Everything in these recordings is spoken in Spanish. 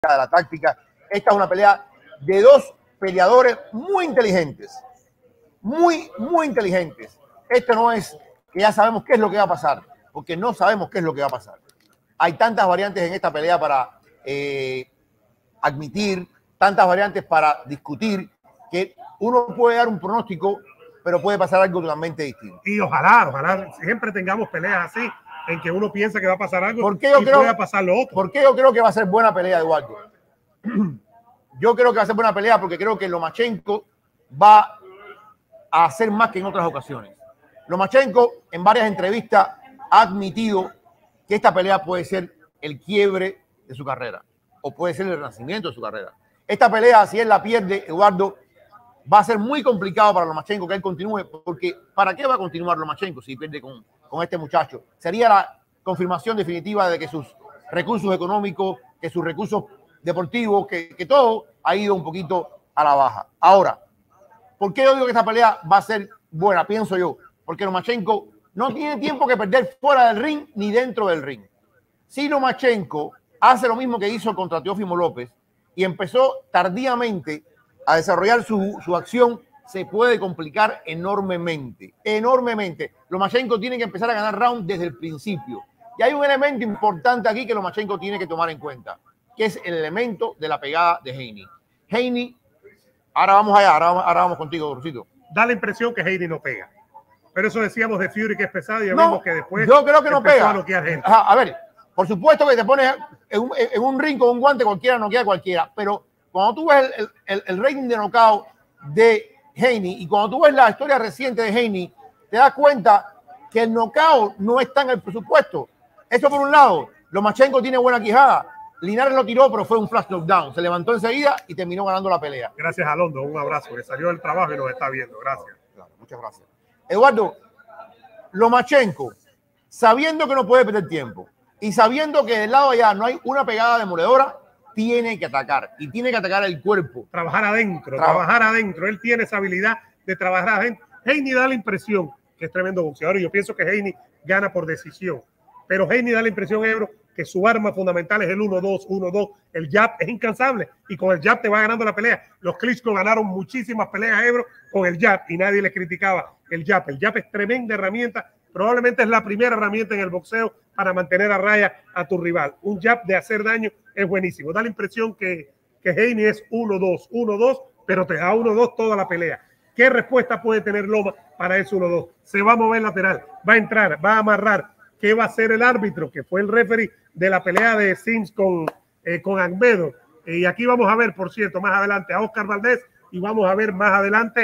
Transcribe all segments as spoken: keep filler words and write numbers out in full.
de la táctica. Esta es una pelea de dos peleadores muy inteligentes, muy, muy inteligentes. Esto no es que ya sabemos qué es lo que va a pasar, porque no sabemos qué es lo que va a pasar. Hay tantas variantes en esta pelea para eh, admitir, tantas variantes para discutir, que uno puede dar un pronóstico, pero puede pasar algo totalmente distinto. Y ojalá, ojalá siempre tengamos peleas así, en que uno piensa que va a pasar algo ¿Por qué yo y creo, pueda pasar lo otro? ¿Por qué yo creo que va a ser buena pelea, Eduardo? Yo creo que va a ser buena pelea porque creo que Lomachenko va a hacer más que en otras ocasiones. Lomachenko en varias entrevistas ha admitido que esta pelea puede ser el quiebre de su carrera o puede ser el renacimiento de su carrera. Esta pelea, si él la pierde, Eduardo, va a ser muy complicado para Lomachenko que él continúe, porque ¿para qué va a continuar Lomachenko si pierde con, con este muchacho? Sería la confirmación definitiva de que sus recursos económicos, que sus recursos deportivos, que, que todo ha ido un poquito a la baja. Ahora, ¿por qué yo digo que esta pelea va a ser buena? Pienso yo, porque Lomachenko no tiene tiempo que perder fuera del ring ni dentro del ring. Si Lomachenko hace lo mismo que hizo contra Teófimo López y empezó tardíamente a desarrollar su, su acción, se puede complicar enormemente, enormemente. Lomachenko tiene que empezar a ganar round desde el principio. Y hay un elemento importante aquí que Lomachenko tiene que tomar en cuenta, que es el elemento de la pegada de Haney. Haney, ahora vamos allá, ahora, ahora vamos contigo, Rosito. Da la impresión que Haney no pega. Pero eso decíamos de Fury, que es pesado, y ya no, vimos que después yo creo que no pega. A, noquear gente. Ajá, a ver, por supuesto que te pones en un, en un ring con un guante, cualquiera noquea a cualquiera, pero cuando tú ves el, el, el rating de knockout de Haney y cuando tú ves la historia reciente de Haney, te das cuenta que el knockout no está en el presupuesto. Eso por un lado. Lomachenko tiene buena quijada. Linares lo tiró, pero fue un flash knockdown. Se levantó enseguida y terminó ganando la pelea. Gracias a Londo, un abrazo, que salió del trabajo y nos está viendo. Gracias. Claro, muchas gracias. Eduardo, Lomachenko, sabiendo que no puede perder tiempo y sabiendo que del lado allá no hay una pegada demoledora, tiene que atacar y tiene que atacar el cuerpo. Trabajar adentro, Traba trabajar adentro. Él tiene esa habilidad de trabajar adentro. Haney da la impresión que es tremendo boxeador y yo pienso que Haney gana por decisión. Pero Haney da la impresión, Ebro, que su arma fundamental es el uno dos, uno dos. El jab es incansable y con el jab te va ganando la pelea. Los Klitschko ganaron muchísimas peleas, Ebro, con el jab y nadie les criticaba el jab. El jab es tremenda herramienta. Probablemente es la primera herramienta en el boxeo para mantener a raya a tu rival. Un jab de hacer daño es buenísimo. Da la impresión que, que Haney es uno dos, uno dos, pero te da uno dos toda la pelea. ¿Qué respuesta puede tener Loma para ese uno dos? Se va a mover lateral, va a entrar, va a amarrar. ¿Qué va a hacer el árbitro? Que fue el referee de la pelea de Sims con, eh, con Agmedo. Y aquí vamos a ver, por cierto, más adelante a Oscar Valdés y vamos a ver más adelante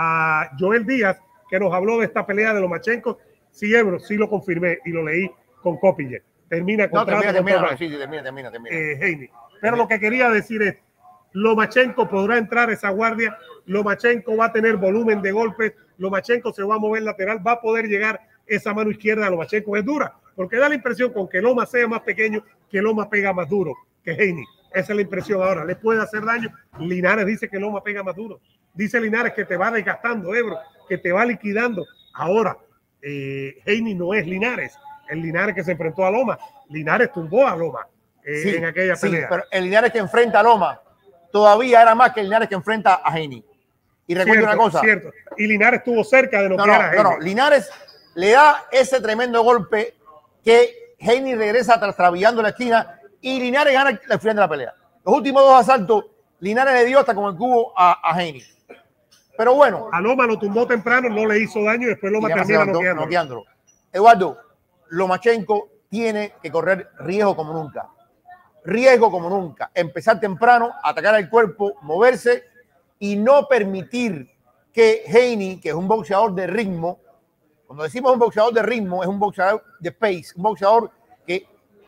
a Joel Díaz, que nos habló de esta pelea de Lomachenko. Sí, Ebro, sí lo confirmé y lo leí con Copiller. Termina con no, termina, termina, no, sí, sí, termina, termina, termina. Eh, Haney. Pero lo que quería decir es, Lomachenko podrá entrar a esa guardia, Lomachenko va a tener volumen de golpes, Lomachenko se va a mover lateral, va a poder llegar esa mano izquierda a Lomachenko. Es dura, porque da la impresión con que Loma sea más pequeño, que Loma pega más duro que Haney. Esa es la impresión ahora. ¿Le puede hacer daño? Linares dice que Loma pega más duro. Dice Linares que te va desgastando, Ebro, que te va liquidando. Ahora, eh, Haney no es Linares. El Linares que se enfrentó a Loma. Linares tumbó a Loma eh, sí, en aquella sí, pelea. Pero el Linares que enfrenta a Loma todavía era más que el Linares que enfrenta a Haney. Y recuerda una cosa. Cierto. Y Linares estuvo cerca de noquear no, no, a Haney. No, no, Linares le da ese tremendo golpe que Haney regresa trastabillando la esquina y Linares gana el final de la pelea. Los últimos dos asaltos, Linares le dio hasta como el cubo a, a Haney. Pero bueno. A Loma lo tumbó temprano, no le hizo daño y después Loma termina noqueándolo. noqueándolo. Eduardo, Lomachenko tiene que correr riesgo como nunca. Riesgo como nunca. Empezar temprano, atacar al cuerpo, moverse y no permitir que Haney, que es un boxeador de ritmo, cuando decimos un boxeador de ritmo, es un boxeador de pace, un boxeador que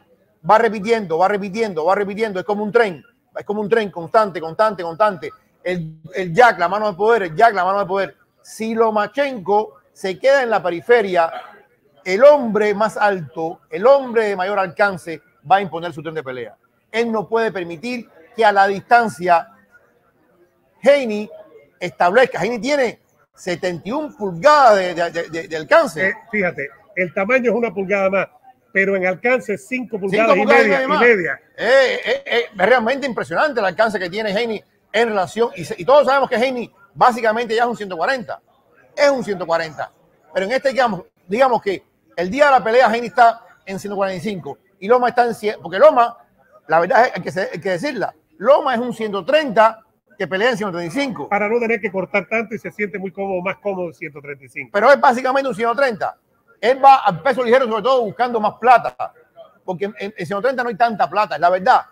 va repitiendo, va repitiendo, va repitiendo, es como un tren, es como un tren constante, constante, constante. El, el jack, la mano de poder, el jack, la mano de poder. Si Lomachenko se queda en la periferia, el hombre más alto, el hombre de mayor alcance va a imponer su tren de pelea. Él no puede permitir que a la distancia Haney establezca. Haney tiene setenta y una pulgadas de, de, de, de alcance. Eh, fíjate, el tamaño es una pulgada más, pero en alcance cinco pulgadas, y media. Y media. Eh, eh, eh, es realmente impresionante el alcance que tiene Haney en relación, y, y todos sabemos que Haney básicamente ya es un ciento cuarenta, es un ciento cuarenta, pero en este digamos, digamos que el día de la pelea Haney está en ciento cuarenta y cinco y Loma está en cien, porque Loma, la verdad es que hay que decirla, Loma es un ciento treinta que pelea en ciento treinta y cinco. Para no tener que cortar tanto y se siente muy cómodo, más cómodo en ciento treinta y cinco. Pero es básicamente un ciento treinta. Él va al peso ligero sobre todo buscando más plata, porque en, en ciento treinta no hay tanta plata, es la verdad.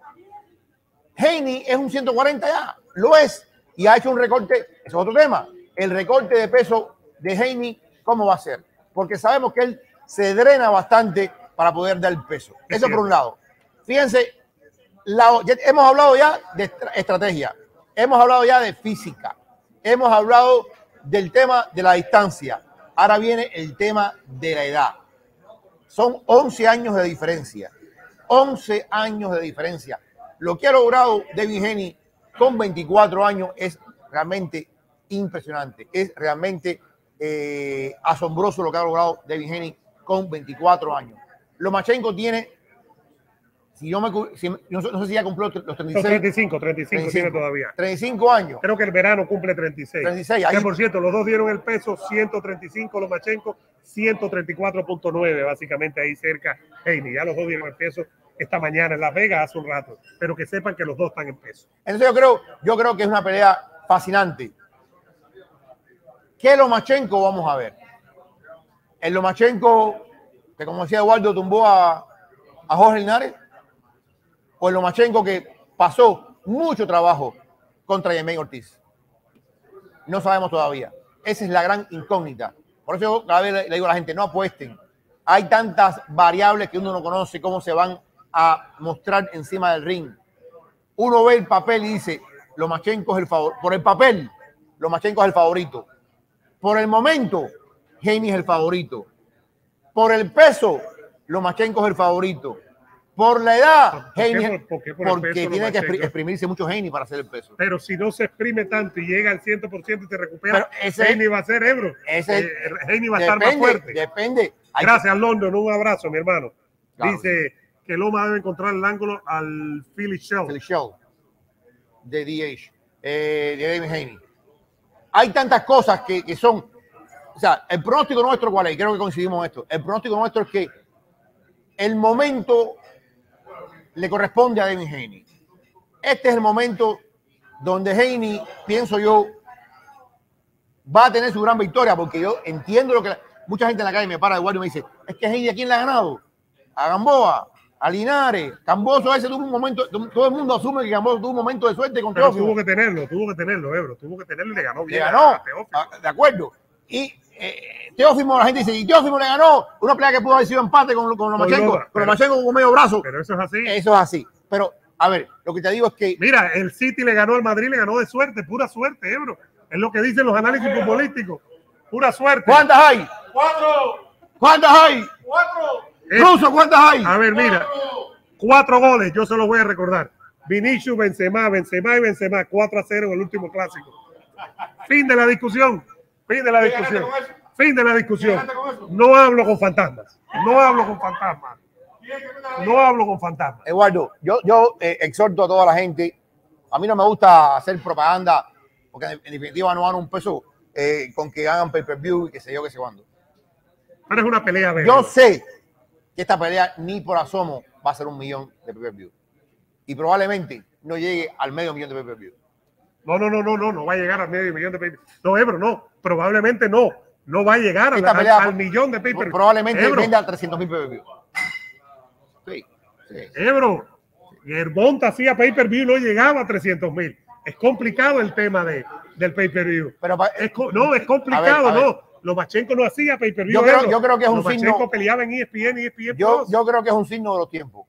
Haney es un ciento cuarenta ya, lo es, y ha hecho un recorte, eso es otro tema, el recorte de peso de Haney, ¿cómo va a ser? Porque sabemos que él se drena bastante para poder dar el peso. Es eso cierto. Por un lado. Fíjense, la, ya hemos hablado ya de estrategia, hemos hablado ya de física, hemos hablado del tema de la distancia, ahora viene el tema de la edad. Son once años de diferencia, once años de diferencia. Lo que ha logrado Devin Haney con veinticuatro años es realmente impresionante, es realmente eh, asombroso lo que ha logrado Devin Haney con veinticuatro años. Lomachenko tiene, si yo me, si, no, no sé si ya cumplió los treinta y seis. treinta y cinco, treinta y cinco tiene todavía. treinta y cinco años. Creo que el verano cumple treinta y seis. treinta y seis. Que por cierto, los dos dieron el peso, ciento treinta y cinco Lomachenko, ciento treinta y cuatro punto nueve, básicamente ahí cerca Haney. Ya los dos dieron el peso esta mañana en Las Vegas hace un rato, pero que sepan que los dos están en peso. Entonces yo creo, yo creo que es una pelea fascinante. ¿Qué Lomachenko vamos a ver? El Lomachenko que, como decía Eduardo, tumbó a, a Jorge Linares, o el Lomachenko que pasó mucho trabajo contra Jamaine Ortiz. No sabemos todavía. Esa es la gran incógnita. Por eso yo cada vez le, le digo a la gente, no apuesten. Hay tantas variables que uno no conoce cómo se van a mostrar encima del ring. Uno ve el papel y dice, Lomachenko es el favorito. Por el papel, Lomachenko es el favorito. Por el momento, Haney es el favorito. Por el peso, Lomachenko es el favorito. Por la edad, Haney, ¿por qué por porque peso, tiene Lomachenko? que exprimirse mucho Haney para hacer el peso. Pero si no se exprime tanto y llega al cien por ciento y te recupera, ese, Haney va a ser Ebro. Ese, eh, Haney va a depende, estar más fuerte. Depende. Hay Gracias, que... London. Un abrazo, mi hermano. Claro. Dice que Loma debe encontrar el ángulo al Philly Shell. Philly Shell de D H, eh, de Devin Haney. Hay tantas cosas que, que son... O sea, el pronóstico nuestro, ¿cuál es? Creo que coincidimos en esto. El pronóstico nuestro es que el momento le corresponde a Devin Haney. Este es el momento donde Haney, pienso yo, va a tener su gran victoria, porque yo entiendo lo que... La, mucha gente en la calle me para de guardia y me dice, es que Haney, ¿a quién le ha ganado? A Gamboa, a Linares. Camboso ese tuvo un momento, todo el mundo asume que Gamboso tuvo un momento de suerte con Teófimo. Tuvo que tenerlo, tuvo que tenerlo, Ebro, tuvo que tenerlo y le ganó bien. Le ganó, a a, de acuerdo. Y eh, Teófimo, la gente dice, y Teófimo le ganó una pelea que pudo haber sido empate con, con Lomachenko, con, con Lomachenko con medio brazo. Pero eso es así. Eso es así. Pero, a ver, lo que te digo es que... Mira, el City le ganó al Madrid, le ganó de suerte, pura suerte, Ebro. Es lo que dicen los análisis futbolísticos. Pura suerte. ¿Cuántas hay? Cuatro. ¿Cuántas hay? Cuatro. Ruso, ¿cuántas hay? A ver, mira. Cuatro goles, yo se los voy a recordar. Vinicius, Benzema, Benzema y Benzema, cuatro a cero en el último clásico. Fin de la discusión. Fin de la discusión. Fin de la discusión. No hablo con fantasmas. No hablo con fantasmas. No hablo con fantasmas. Eduardo, yo, yo eh, exhorto a toda la gente. A mí no me gusta hacer propaganda, porque en, en definitiva no dan un peso eh, con que hagan pay-per-view y que sé yo, que sé cuándo. Pero es una pelea. ¿verdad? Yo sé que esta pelea ni por asomo va a ser un millón de pay-per-view. Y probablemente no llegue al medio millón de pay-per-view. No, no, no, no, no, no va a llegar al medio millón de pay-per-view. No, Ebro, no, probablemente no. No va a llegar al, pelea, al, al millón de pay-per-view. Probablemente Ebro, venda trescientos mil pay-per-view. Sí, sí. Ebro, Gervonta hacía pay-per-view, no llegaba a trescientos mil. Es complicado el tema de, del pay-per-view. Pero es, no, es complicado, a ver, a no. Ver. Lomachenko no hacía pay-per-view. Yo, creo, yo creo que es un Lomachenko signo. peleaba en E S P N, E S P N yo, yo creo que es un signo de los tiempos.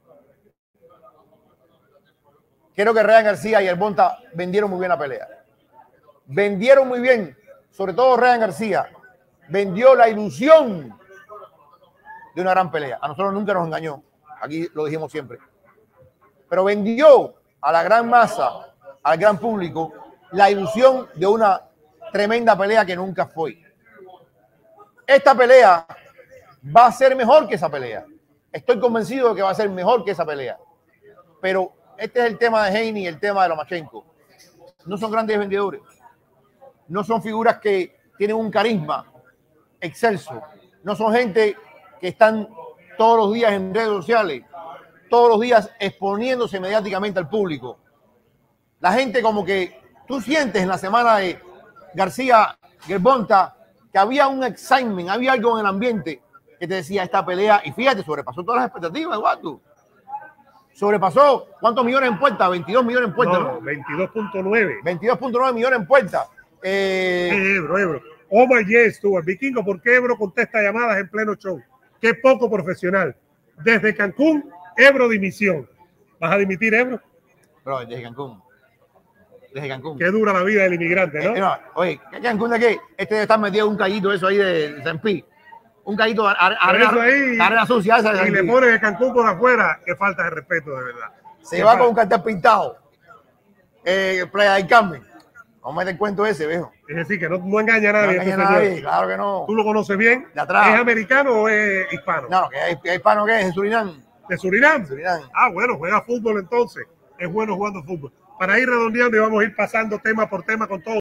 Creo que Ryan García y Gervonta vendieron muy bien la pelea. Vendieron muy bien, sobre todo Ryan García. Vendió la ilusión de una gran pelea. A nosotros nunca nos engañó. Aquí lo dijimos siempre. Pero vendió a la gran masa, al gran público, la ilusión de una tremenda pelea que nunca fue. Esta pelea va a ser mejor que esa pelea. estoy convencido de que va a ser mejor que esa pelea. Pero este es el tema de Haney y el tema de Lomachenko. No son grandes vendedores. No son figuras que tienen un carisma excelso. No son gente que están todos los días en redes sociales, todos los días exponiéndose mediáticamente al público. La gente como que tú sientes en la semana de García Gervonta que había un excitement, había algo en el ambiente que te decía esta pelea, y fíjate, sobrepasó todas las expectativas, Eduardo. Sobrepasó, ¿cuántos millones en puerta? veintidós millones en puerta, No, ¿no? veintidós punto nueve. veintidós punto nueve millones en puerta. Eh, Eh, Ebro, Ebro. Omar J. Stewart, Vikingo, ¿por qué Ebro contesta llamadas en pleno show? Qué poco profesional. Desde Cancún, Ebro dimisión. ¿Vas a dimitir, Ebro? Bro, desde Cancún. Desde Cancún. Qué dura la vida del inmigrante, ¿no? Eh, no, oye, ¿qué Cancún de qué? Este debe estar metido en un callito eso ahí de San Pi. Un callito de arena, Pero eso ahí, arena sucia esa de y San le Pi. ponen el Cancún por afuera, que falta de respeto, de verdad. Se Qué va falta. con un cartel pintado. Eh, Playa del Carmen. No me den cuento ese, viejo. Es decir, que no, no engaña a No nadie. engaña este a señor. nadie, claro que no. ¿Tú lo conoces bien? De atrás. ¿Es americano o es hispano? No, que hay, hay hispano que es en Surinam. ¿De Surinam? Surinam. Ah, bueno, juega fútbol entonces. Es bueno jugando fútbol. Para ir redondeando y vamos a ir pasando tema por tema con todo.